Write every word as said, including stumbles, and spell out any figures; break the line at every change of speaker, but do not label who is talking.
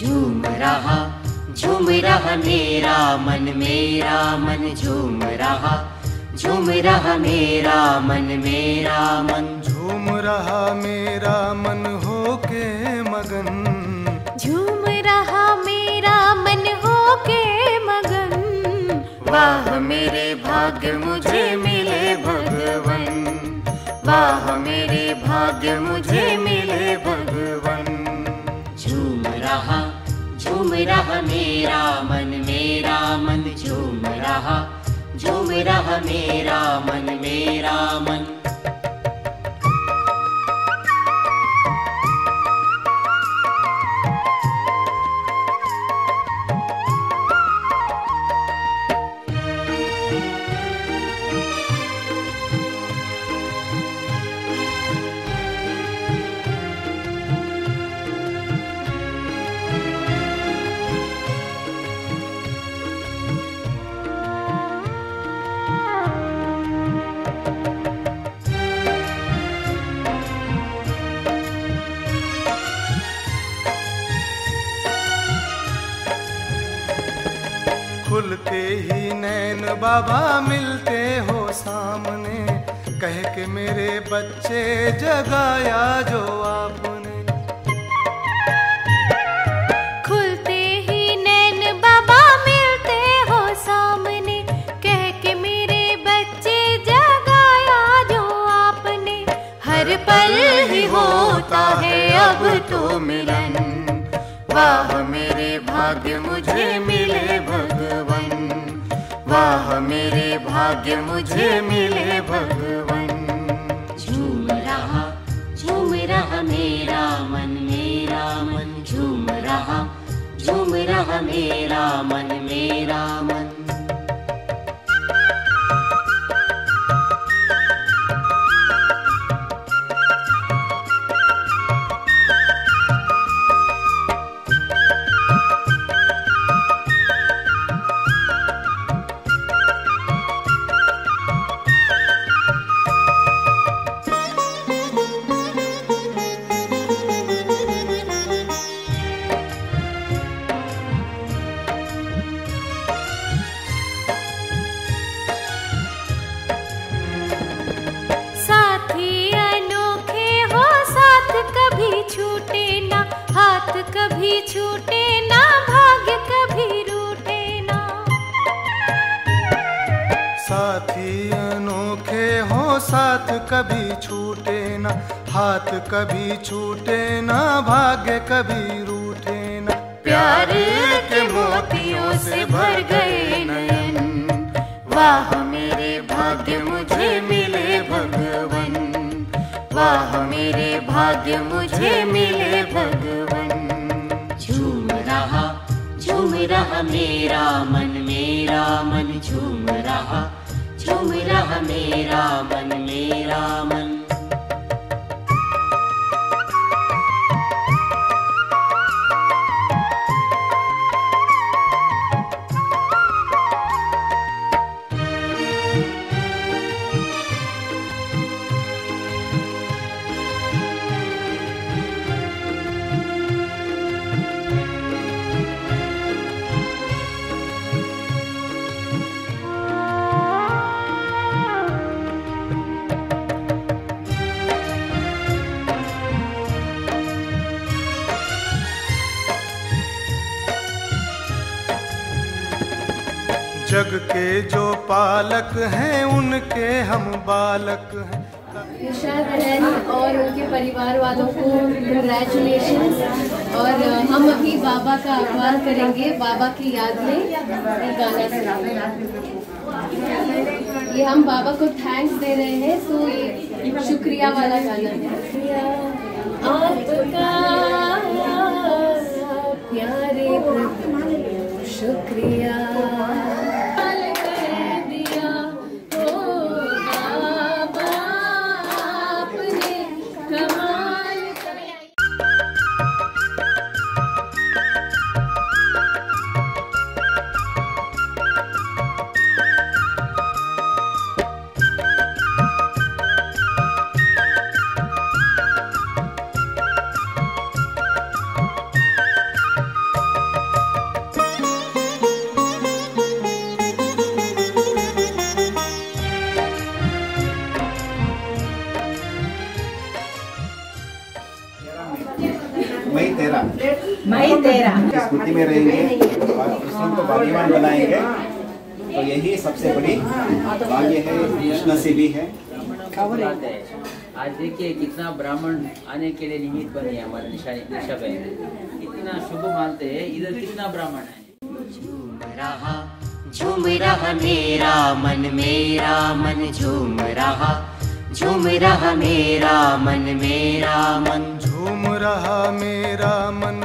झूम रहा झूम रहा मेरा मन, मेरा मन झूम रहा झूम रहा मेरा मन, मेरा मन
झूम रहा मेरा मन होके मगन,
झूम रहा मेरा मन होके मगन।
वाह मेरे भाग्य मुझे मिले भगवन, वाह मेरे भाग्य मुझे मिले भगवन। झूम रहा झूम रहा मेरा मन, मेरा मन झूम रहा झूम रहा मेरा मन, मेरा मन।
खुलते ही नैन बाबा मिलते हो सामने, कह के मेरे बच्चे जगाया जो आपने।
खुलते ही नैन बाबा मिलते हो सामने, कह के मेरे बच्चे जगाया जो आपने। हर पल ही होता है अब तो मिलन,
वाह मेरे भाग्य मुझे मिले भगवन, वाह मेरे भाग्य मुझे मिले भगवन। झूम रहा झूम रहा मेरा मन, मेरा मन झूम रहा झूम रहा मेरा मन, मेरा मन।
कभी छूटे ना भाग्य कभी रूठे ना।
साथी अनोखे हो साथ कभी छूटे ना, हाथ कभी छूटे ना भाग्य कभी रूठे ना।
प्यार के मोतियों से भर गए नयन, वाह मेरे भाग्य मुझे मिले भगवन, वाह मेरे भाग्य मुझे मिले भगवन। झूम रहा झूम रहा मेरा मन, मेरा मन झूम रहा झूम रहा मेरा मन, मेरा मन।
जग के जो पालक हैं उनके हम बालक हैं।
इरशाद बहन और उनके परिवार वालों को कंग्रेचुलेशंस। और हम अभी बाबा का आह्वान करेंगे, बाबा की याद में ये गाना सुनाएंगे। ये हम बाबा को थैंक्स दे रहे हैं, तो ये शुक्रिया वाला गाना है। आपका प्यारे प्रभु शुक्रिया
मैं तेरा
मैं तेरा
स्मृति में रहेंगे और कृष्ण को भाग्यवान बनाएंगे। तो यही सबसे बड़ी भाग्य है, कृष्ण से भी है।
आज देखिए कितना ब्राह्मण आने के लिए निमित्त बने हमारे निशा निशा बहन, कितना शुभ मानते हैं। इधर कितना ब्राह्मण है।
झूम रहा झूम रहा मेरा मन, मेरा मन झूम रहा झूम रहा मेरा मन, मेरा मन
झूम रहा मेरा मन,